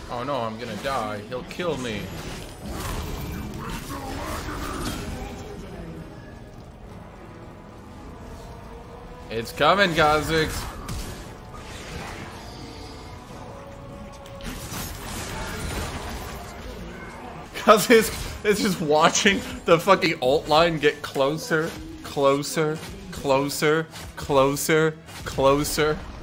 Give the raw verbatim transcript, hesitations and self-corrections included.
Oh no, I'm gonna die. He'll kill me. It's coming, Kha'Zix. Kha'Zix is just watching the fucking alt line get closer, closer, closer, closer, closer.